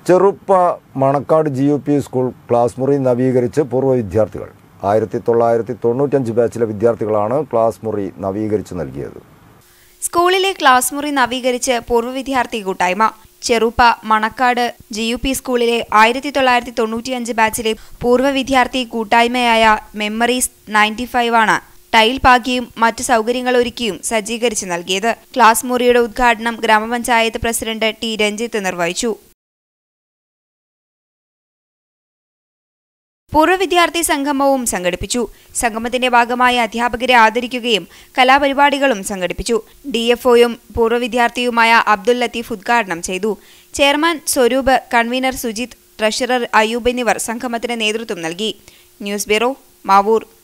ചെറുപ്പ Manacaud GUP school class മുറി നവീകരിച്ച് പൂർവ്വ വിദ്യാർത്ഥികൾ 1995 ബാച്ചിലെ വിദ്യാർത്ഥികളാണ് ക്ലാസ് മുറി നവീകരിച്ച് നൽകിയത്. സ്കൂളിലെ ക്ലാസ് മുറി നവീകരിച്ച് പൂർവ്വ വിദ്യാർത്ഥി കൂട്ടായ്മ. ചെറുപ്പ മണക്കാട് GUP സ്കൂളിലെ 1995 ബാച്ചിലെ പൂർവ്വ വിദ്യാർത്ഥി കൂട്ടായ്മയായ മെമ്മറീസ് 95 ആണ് ടൈൽ പാകിയും മറ്റ് സൗകര്യങ്ങൾ ഒരുക്കിയും സജ്ജീകരിച്ച് നൽകിയത്. ക്ലാസ് മുറിയുടെ ഉദ്ഘാടനം ഗ്രാമപഞ്ചായത്ത് പ്രസിഡന്റ് T. രഞ്ജിത്ത് നിർവഹിച്ചു. പൂർവ്വ വിദ്യാർത്ഥി സംഗമവും സംഘടിപ്പിച്ചു. സംഗമത്തിന്റെ ഭാഗമായി അധ്യാപകരെ ആദരിക്കുകയും കലാപരിപാടികളും സംഘടിപ്പിച്ചു. DFOയും പൂർവ്വ വിദ്യാർത്ഥിയുമായ അബ്ദുൽ ലത്തീഫ് ഉദ്ഘാടനം ചെയ്തു. Chairman Swaroop, convener Sujith, treasurer Ayub എന്നിവർ സംഗമത്തിന് നേതൃത്വം നൽകി. News bureau, Mavoor.